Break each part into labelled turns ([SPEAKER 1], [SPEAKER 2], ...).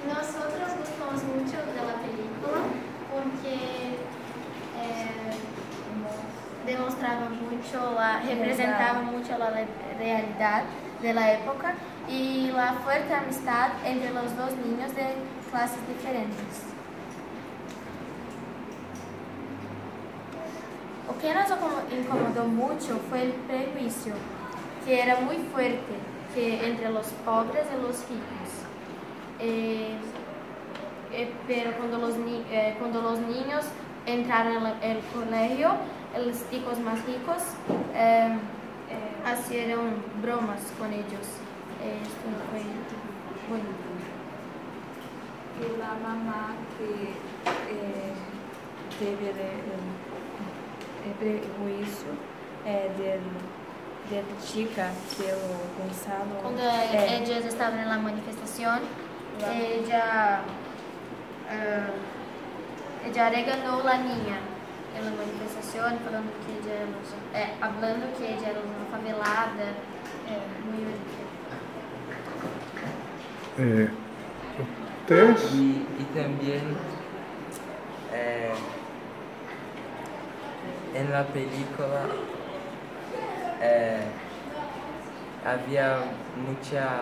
[SPEAKER 1] Nosotros gustamos mucho de la película porque demostraba mucho, representaba mucho la realidad de la época y la fuerte amistad entre los dos niños de clases diferentes. O que nos incomodó mucho fue el prejuicio, que era muy fuerte entre los pobres y los ricos. Pero cuando los niños entraron al colegio, los chicos más ricos hicieron bromas con ellos. Esto fue bonito.
[SPEAKER 2] Y la mamá que teve el prejuicio de chica pelo Gonzalo.
[SPEAKER 1] Cuando ellos estaban en la manifestación, ella regañó a la niña en la manifestación, hablando que ella era una favelada, muy bonita.
[SPEAKER 3] ¿Ustedes?
[SPEAKER 4] Y también en la película había mucha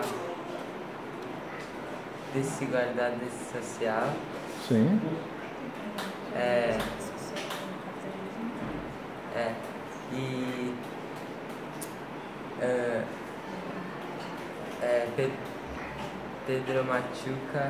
[SPEAKER 4] desigualdad social.
[SPEAKER 3] Sí.
[SPEAKER 4] Y Pedro Machuca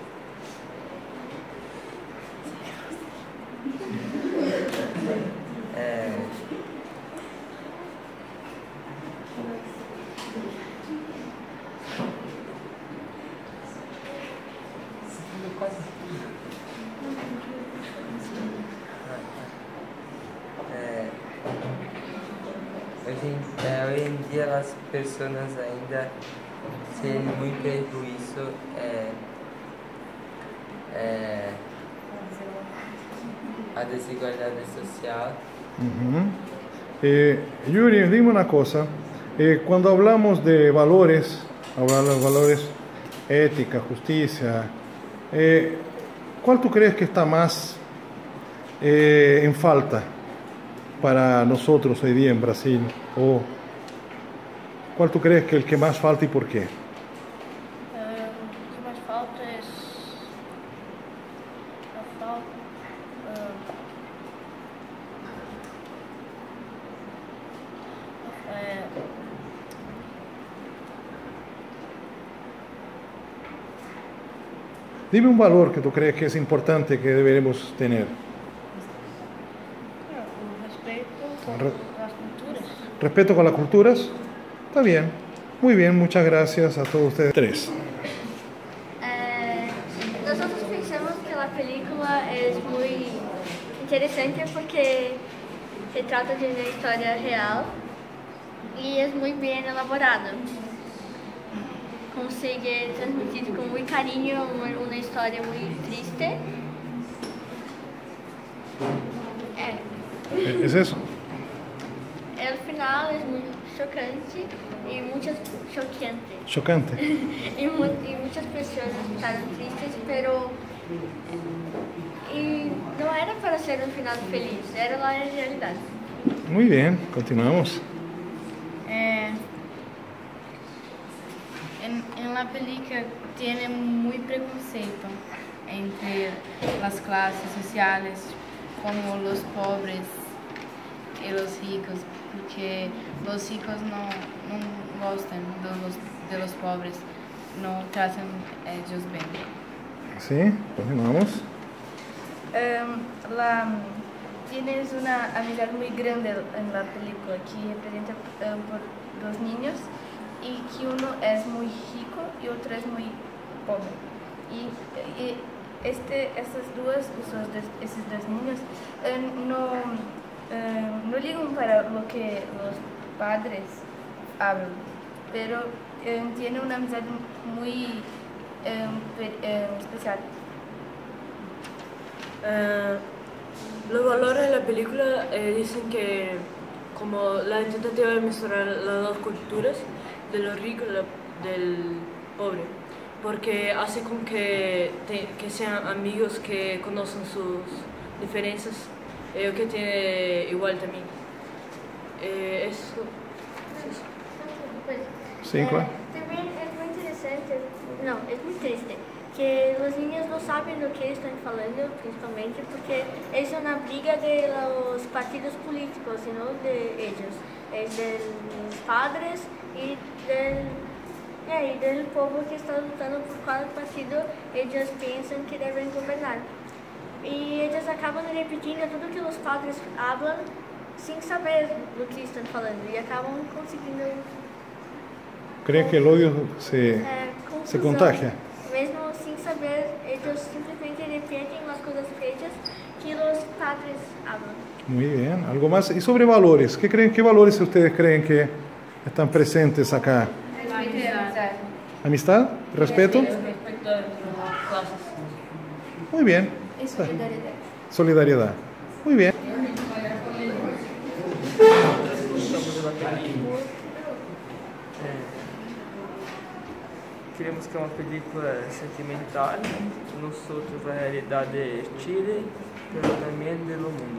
[SPEAKER 4] hoy en día las personas ainda tienen muy prejuicio a desigualdad social.
[SPEAKER 3] Yuri, dime una cosa. Cuando hablamos de valores ética, justicia, ¿cuál tú crees que está más en falta para nosotros hoy día en Brasil? ¿O cuál tú crees que el que más falta y por qué?
[SPEAKER 1] O que mais falta é
[SPEAKER 3] Dime un valor que tú crees que es importante que deberemos tener.
[SPEAKER 1] o respeito às culturas.
[SPEAKER 3] Respeto con las culturas. Está bien. Muy bien, muchas gracias a todos ustedes. 3.
[SPEAKER 1] Nosotros pensamos que la película es muy interesante porque se trata de una historia real y es muy bien elaborada. Consigue transmitir con muy cariño una historia muy triste.
[SPEAKER 3] ¿Es eso?
[SPEAKER 1] El final es muy chocante y choqueante.
[SPEAKER 3] Chocante.
[SPEAKER 1] y muchas personas estaban tristes, pero no era para ser un final feliz, era la realidad.
[SPEAKER 3] Muy bien, continuamos.
[SPEAKER 5] En la película tiene muy preconceito entre las clases sociales, como los pobres y los ricos, porque los ricos no gustan de los pobres, no tratan ellos bien.
[SPEAKER 3] Sí, continuamos.
[SPEAKER 2] Tienes una amistad muy grande en la película que representa por dos niños y que uno es muy rico y otro es muy pobre. Y esos dos niños no ligan para lo que los padres hablan, pero tienen una amistad muy especial.
[SPEAKER 6] Los valores de la película dicen que como la tentativa de mostrar las dos culturas, de lo rico y del pobre, porque hace con que sean amigos que conocen sus diferencias, que tiene igual también. Eso.
[SPEAKER 3] Sí, claro.
[SPEAKER 1] También es muy interesante, no, es muy triste, que los niños no saben lo que están falando, principalmente porque es una briga de los partidos políticos y no de ellos. Es de los padres y del pueblo que está lutando por cuál partido ellos piensan que deben gobernar. Y ellos acaban repetindo tudo que os padres hablam sem saber do que estão falando e acabam conseguindo.
[SPEAKER 3] ¿Creen que el odio se
[SPEAKER 1] Confusão.
[SPEAKER 3] contagia?
[SPEAKER 1] Mesmo sem saber, eles simplesmente repetem as coisas feitas que os padres hablam.
[SPEAKER 3] Muy bien. ¿Algo más? Y sobre valores, ¿qué valores ustedes creen que están presentes acá? ¿Amistad? ¿Respeto?
[SPEAKER 6] Respecto a las clases.
[SPEAKER 3] Muy bien.
[SPEAKER 1] E solidariedade.
[SPEAKER 3] Solidaridad. Muy bien.
[SPEAKER 4] Creemos que é uma película sentimental, nosotros la realidad de Chile, pero también del mundo.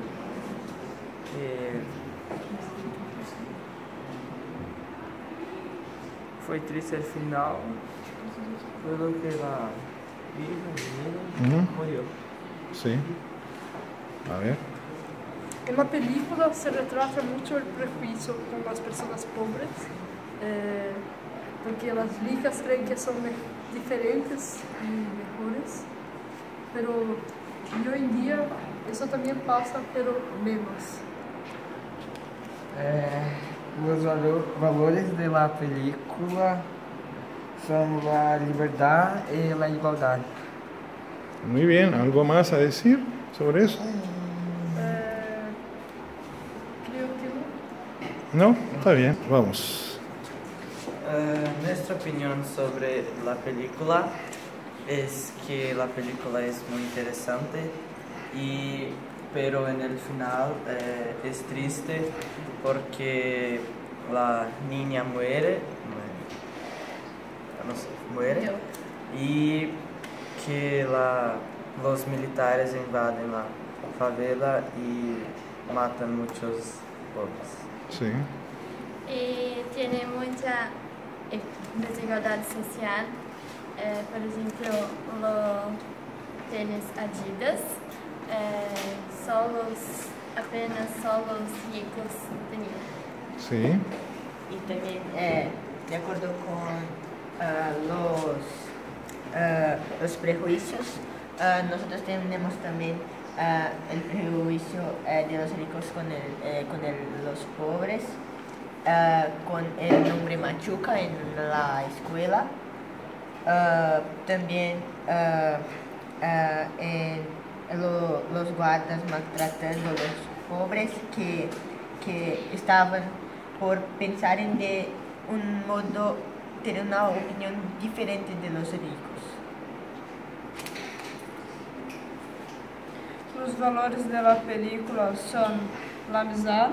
[SPEAKER 4] Foi triste el final, fue lo que la menina murió.
[SPEAKER 3] Sí. A ver.
[SPEAKER 7] En la película se retrata mucho el prejuicio con las personas pobres, porque las ricas creen que son diferentes y mejores, pero hoy en día eso también pasa, pero menos.
[SPEAKER 8] Los valores de la película son la libertad y la igualdad.
[SPEAKER 3] Muy bien. ¿Algo más a decir sobre eso?
[SPEAKER 7] Creo que no.
[SPEAKER 3] ¿No? Está bien. Vamos.
[SPEAKER 9] Nuestra opinión sobre la película es que la película es muy interesante, pero en el final es triste porque la niña muere y que los militares invaden la favela y matan muchos pobres.
[SPEAKER 3] Sí.
[SPEAKER 1] E tem muita desigualdade social. Por exemplo, o tênis Adidas, apenas só os ricos tinham.
[SPEAKER 3] Sí.
[SPEAKER 10] Y también, de acuerdo con los prejuicios, nosotros tenemos también el prejuicio de los ricos con los pobres, con el nombre machuca en la escuela, también los guardas maltratando a los pobres que estaban por pensar en de un modo, tener una opinión diferente de los ricos.
[SPEAKER 7] Los valores de la película son la amistad,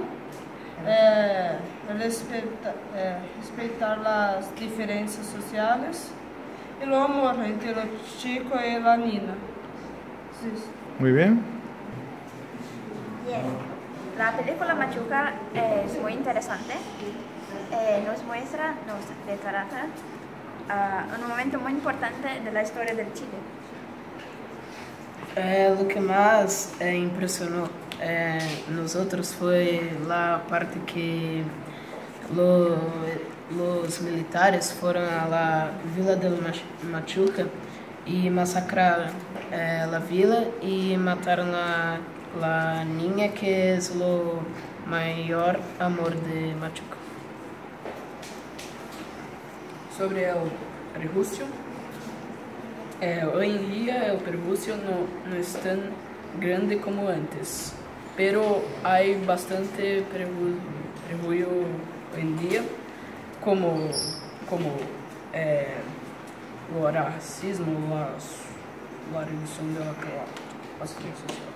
[SPEAKER 7] respetar las diferencias sociales y el amor entre los chicos y la niña. Sí.
[SPEAKER 3] Muy bien.
[SPEAKER 11] Bien. La película Machuca es muy interesante. Nos retrata un momento muy importante de la historia del Chile.
[SPEAKER 12] Lo que más impresionó nosotros fue la parte que los militares fueron a la vila de Machuca y masacraron la vila y mataron a la niña, que es lo mayor amor de Machuca.
[SPEAKER 13] Sobre el prejuicio, hoy en día el prejuicio no es tan grande como antes, pero hay bastante prejuicio hoy en día, como o racismo, la reducción de la clase social.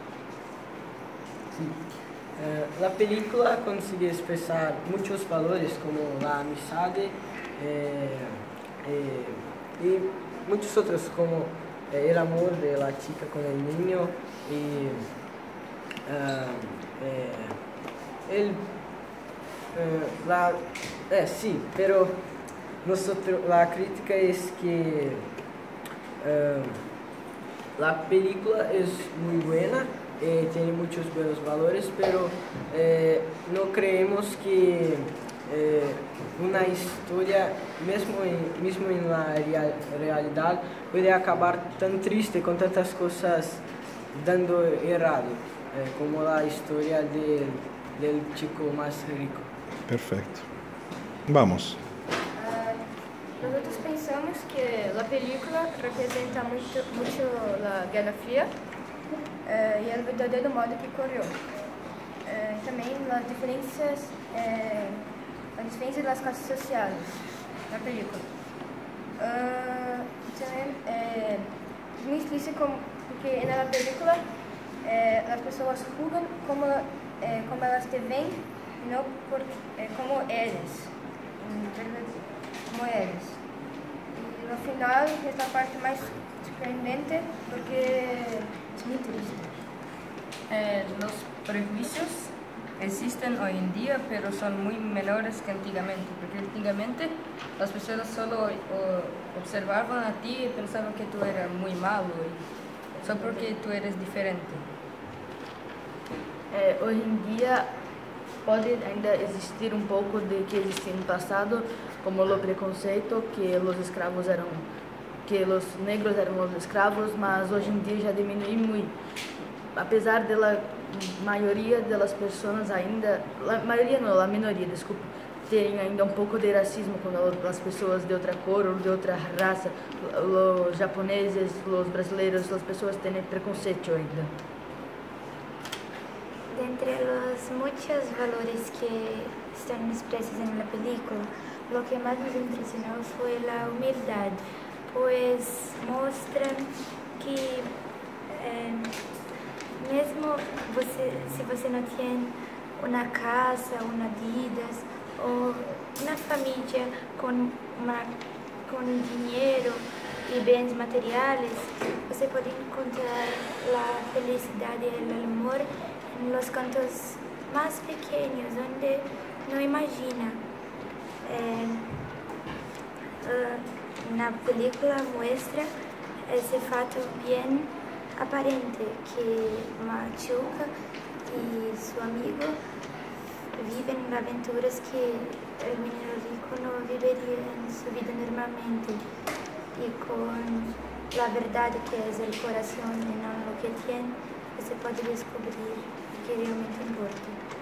[SPEAKER 14] La película consigue expresar muchos valores como la amistad, y muchos otros como el amor de la chica con el niño y sí, pero la crítica es que la película es muy buena, tiene muchos buenos valores, pero no creemos que una historia, mismo en la realidad, puede acabar tan triste con tantas cosas dando errado, como la historia del chico más rico.
[SPEAKER 3] Perfecto. Vamos.
[SPEAKER 2] Nosotros pensamos que la película representa mucho la Guerra Fría y el verdadero modo que ocurrió. También las diferencias de las clases sociales en la película. También es muy triste porque en la película las personas juzgan como elas te ven, no como eres. Como eres. Y al final es la parte más sorprendente porque es muy triste.
[SPEAKER 15] Los prejuicios existen hoy en día, pero son muy menores que antiguamente, porque antiguamente las personas solo observaban a ti y pensaban que tú eras muy malo, solo porque tú eres diferente.
[SPEAKER 6] Hoje em dia pode ainda existir um pouco de que existia no passado, como o preconceito que os negros eram os escravos, mas hoje em dia já diminui muito. Apesar da maioria das pessoas ainda, a minoria, desculpa, terem ainda um pouco de racismo com as pessoas de outra cor ou de outra raça, os japoneses, os brasileiros, as pessoas têm preconceito ainda.
[SPEAKER 16] Entre los muchos valores que están expresos en la película, lo que más nos impresionó fue la humildad, pues muestran que mesmo si você no tiene una casa, una vida o una familia con dinero y bienes materiales, você puede encontrar la felicidad y el amor en los cantos más pequeños, donde no imagina. La película muestra ese fato bien aparente que Machuca y su amigo viven aventuras que el menino rico no viviría en su vida normalmente, y con la verdad que es el corazón y no lo que tiene, se puede descubrir que realmente importa.